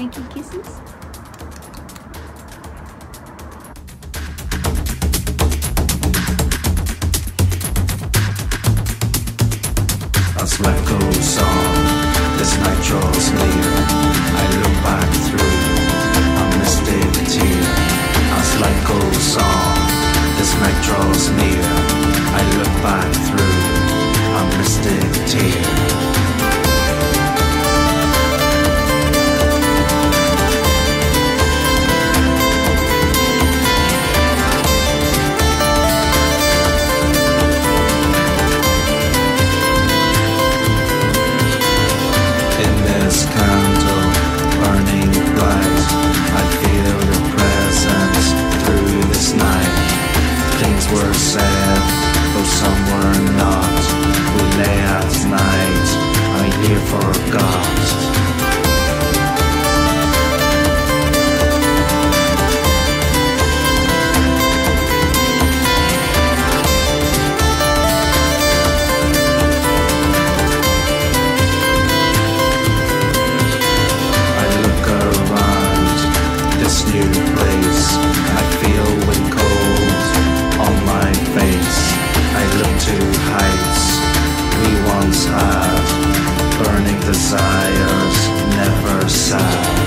Make you kisses? As life goes on, this night draws near. I look back through a mystic tear. As life goes on, this night draws near. I look back through a mystic tear. This candle burning bright, I feel your presence through this night. Things were said, though some were not. We lay at night, a year forgot. New place, I feel wind cold on my face. I look to heights we once had, burning desires, never sad.